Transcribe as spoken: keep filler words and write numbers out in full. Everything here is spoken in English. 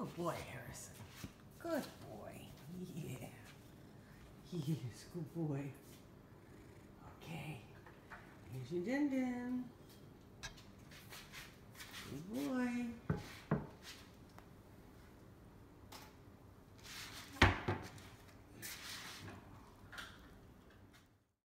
Good boy, Harrison. Good boy. Yeah. Yes, good boy. Okay. Here's your din din. Good boy.